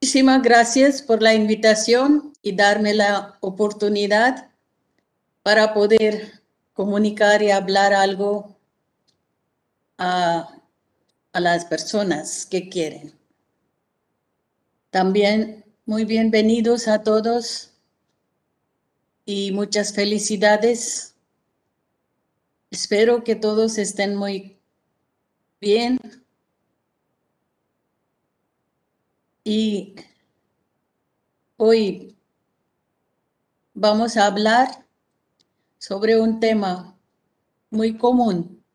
Muchísimas gracias por la invitación y darme la oportunidad para poder comunicar y hablar algo a, a las personas que quieren. También muy bienvenidos a todos y muchas felicidades. Espero que todos estén muy bien y hoy vamos a hablar sobre un tema muy común.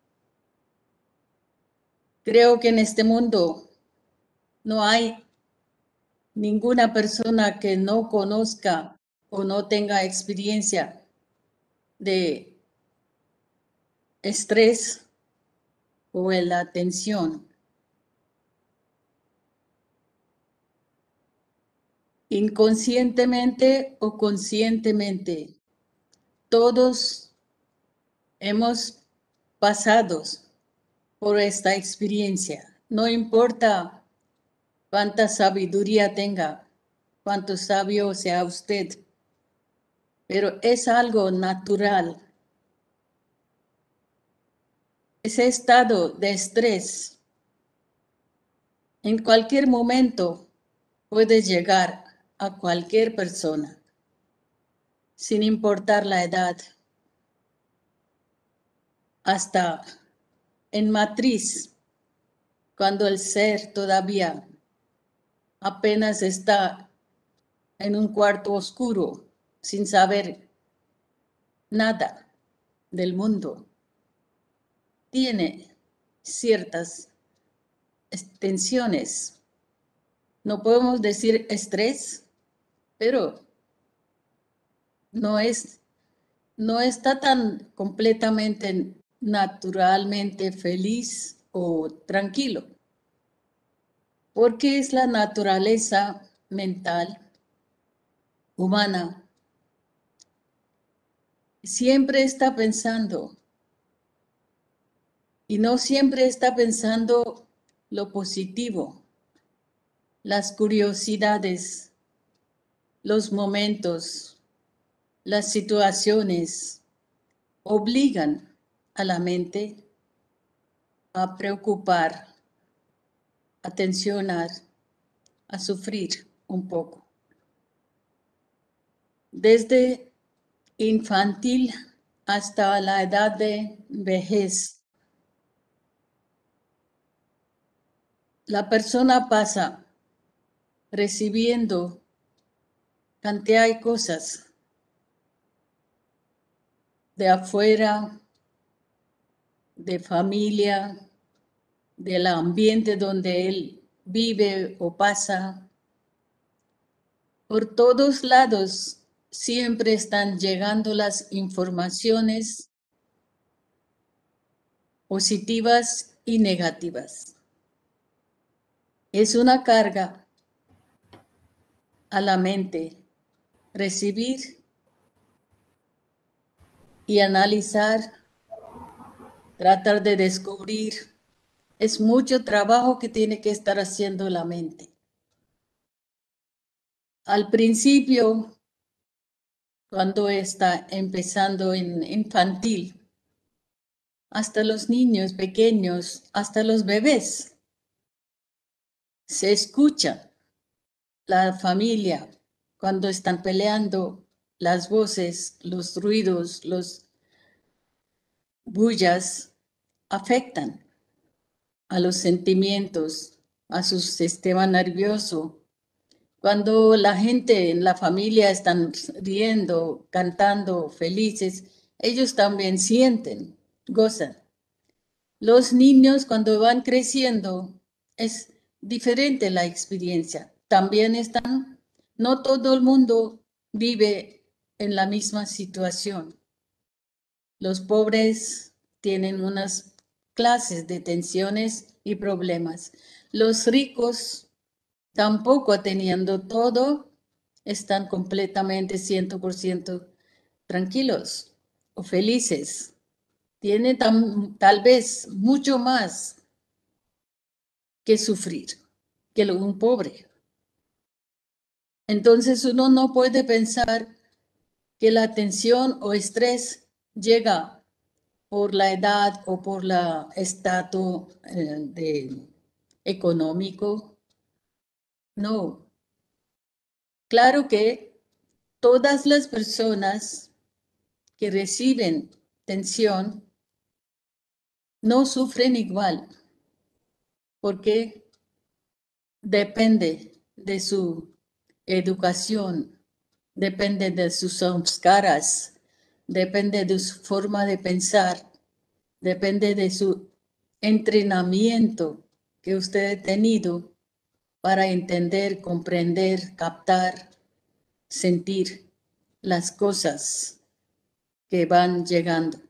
Creo que en este mundo no hay ninguna persona que no conozca o no tenga experiencia de estrés o en la tensión. Inconscientemente o conscientemente, todos hemos pasado por esta experiencia. No importa cuánta sabiduría tenga, cuánto sabio sea usted, pero es algo natural. Ese estado de estrés en cualquier momento puede llegar a cualquier persona, sin importar la edad, hasta en matriz, cuando el ser todavía apenas está en un cuarto oscuro, sin saber nada del mundo, tiene ciertas tensiones. No podemos decir estrés, pero no está tan completamente naturalmente feliz o tranquilo, porque es la naturaleza mental humana. Siempre está pensando y no siempre está pensando lo positivo, las curiosidades, los momentos, las situaciones obligan a la mente a preocupar, a tensionar, a sufrir un poco. Desde infantil hasta la edad de vejez, la persona pasa recibiendo cantidad de cosas de afuera, de familia, del ambiente donde él vive o pasa. Por todos lados siempre están llegando las informaciones positivas y negativas. Es una carga a la mente recibir y analizar, tratar de descubrir. Es mucho trabajo que tiene que estar haciendo la mente. Al principio, cuando está empezando en infantil, hasta los niños pequeños, hasta los bebés, se escucha la familia cuando están peleando, las voces, los ruidos, los bullas afectan a los sentimientos, a su sistema nervioso. Cuando la gente en la familia están riendo, cantando, felices, ellos también sienten, gozan. Los niños cuando van creciendo es diferente la experiencia. También están, no todo el mundo vive en la misma situación. Los pobres tienen unas clases de tensiones y problemas. Los ricos, tampoco teniendo todo, están completamente 100% tranquilos o felices. Tiene tal vez mucho más que sufrir que un pobre. Entonces uno no puede pensar que la tensión o estrés llega por la edad o por la estatus económico. No. Claro que todas las personas que reciben tensión no sufren igual, porque depende de su educación, depende de sus samskaras, depende de su forma de pensar, depende de su entrenamiento que usted ha tenido para entender, comprender, captar, sentir las cosas que van llegando.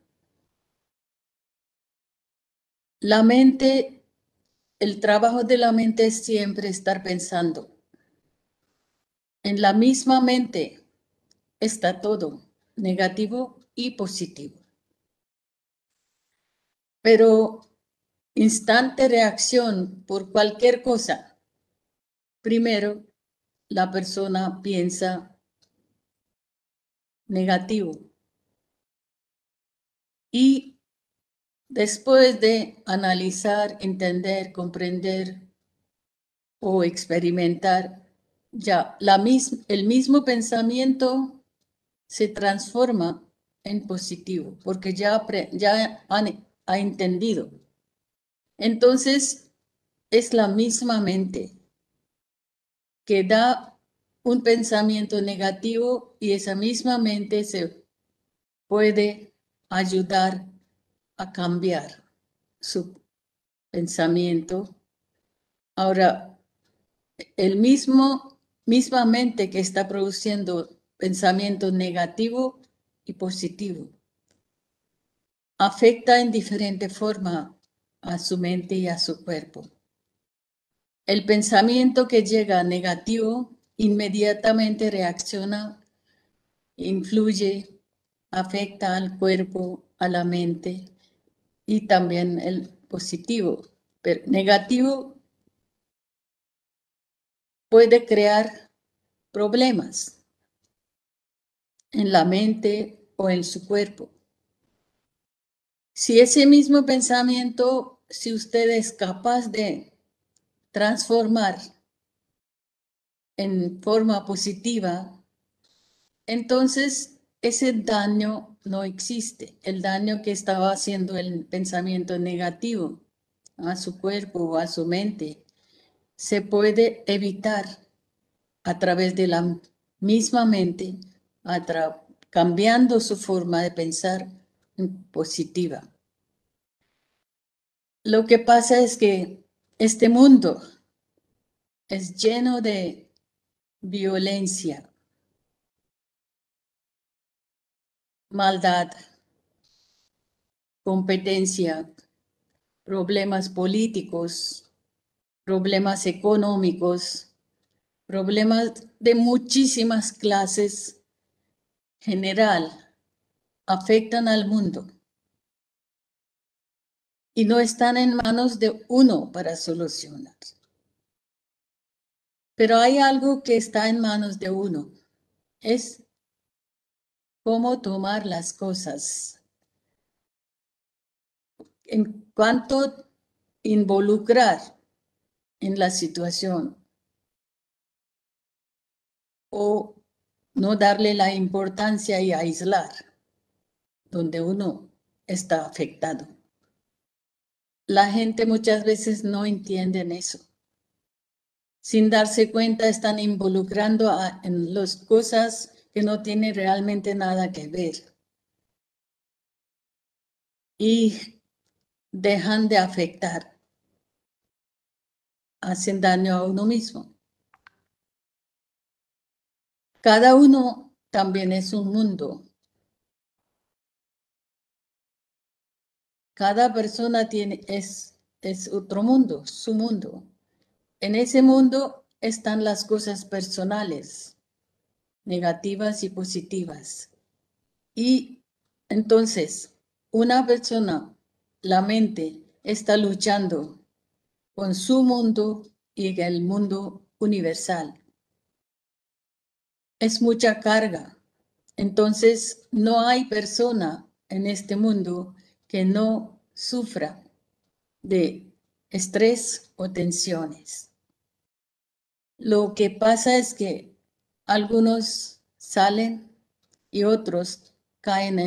La mente, el trabajo de la mente es siempre estar pensando. En la misma mente está todo, negativo y positivo. Pero instante reacción por cualquier cosa, primero la persona piensa negativo y después de analizar, entender, comprender o experimentar, ya el mismo pensamiento se transforma en positivo, porque ya ha entendido. Entonces, es la misma mente que da un pensamiento negativo y esa misma mente se puede ayudar a cambiar su pensamiento. Ahora, misma mente que está produciendo pensamiento negativo y positivo afecta en diferente forma a su mente y a su cuerpo. El pensamiento que llega negativo inmediatamente reacciona, influye, afecta al cuerpo, a la mente y también el positivo. Pero negativo puede crear problemas en la mente o en su cuerpo. Si ese mismo pensamiento, si usted es capaz de transformar en forma positiva, entonces ese daño no existe. El daño que estaba haciendo el pensamiento negativo a su cuerpo o a su mente se puede evitar a través de la misma mente, cambiando su forma de pensar positiva. Lo que pasa es que este mundo es lleno de violencia, maldad, competencia, problemas políticos, problemas económicos, problemas de muchísimas clases general, afectan al mundo y no están en manos de uno para solucionar. Pero hay algo que está en manos de uno, es cómo tomar las cosas. En cuanto involucrar en la situación o no darle la importancia y aislar donde uno está afectado. La gente muchas veces no entiende eso. Sin darse cuenta están involucrando en las cosas que no tienen realmente nada que ver. Y dejan de afectar. Hacen daño a uno mismo. Cada uno también es un mundo. Cada persona es otro mundo, su mundo. En ese mundo están las cosas personales, negativas y positivas. Y entonces, una persona, la mente, está luchando con su mundo y el mundo universal. es mucha carga. Entonces, no hay persona en este mundo que no sufra de estrés o tensiones. Lo que pasa es que algunos salen y otros caen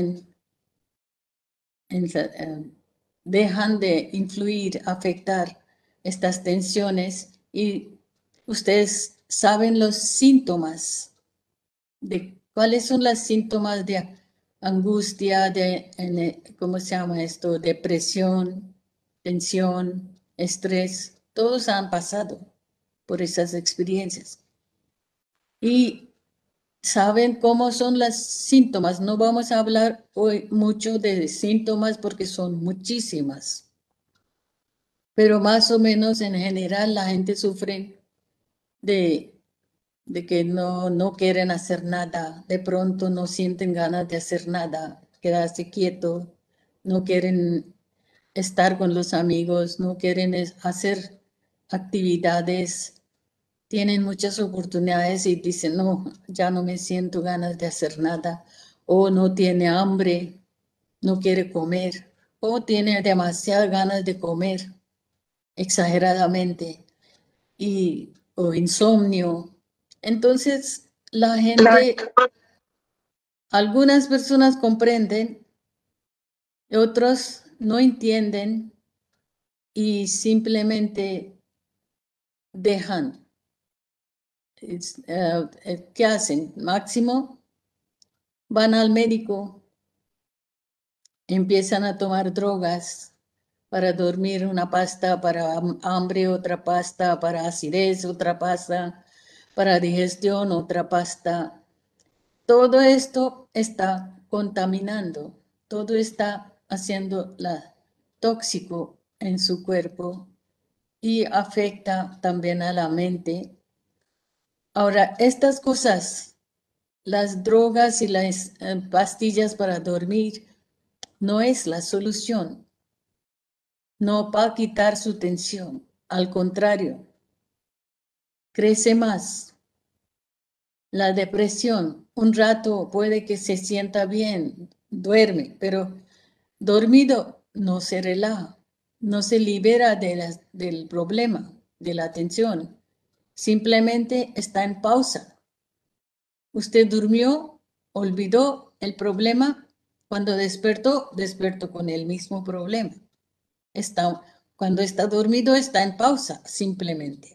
dejan de influir, afectar estas tensiones, y ustedes saben los síntomas de cuáles son los síntomas de angustia, ¿cómo se llama esto? Depresión, tensión, estrés. Todos han pasado por esas experiencias. Y saben cómo son los síntomas. No vamos a hablar hoy mucho de síntomas porque son muchísimas. Pero más o menos en general la gente sufre de que no quieren hacer nada, de pronto no sienten ganas de hacer nada, quedarse quieto, no quieren estar con los amigos, no quieren hacer actividades, tienen muchas oportunidades y dicen, no, ya no me siento ganas de hacer nada, o no tiene hambre, no quiere comer, o tiene demasiadas ganas de comer exageradamente, o insomnio. Entonces, la gente, algunas personas comprenden, otros no entienden y simplemente dejan. ¿Qué hacen? Máximo, van al médico, empiezan a tomar drogas para dormir, una pasta para hambre, otra pasta para acidez, otra pasta para digestión, otra pasta. Todo esto está contaminando, todo está haciendo tóxico en su cuerpo y afecta también a la mente. Ahora, estas cosas, las drogas y las pastillas para dormir, no es la solución. No va a quitar su tensión, al contrario, crece más. La depresión, un rato puede que se sienta bien, duerme, pero dormido no se relaja, no se libera del problema, de la tensión. Simplemente está en pausa. Usted durmió, olvidó el problema, cuando despertó, despertó con el mismo problema. Cuando está dormido está en pausa, simplemente.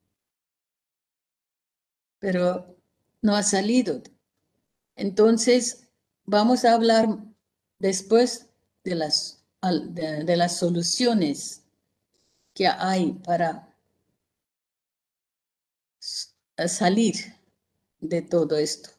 Pero no ha salido. Entonces, vamos a hablar después de las soluciones que hay para salir de todo esto.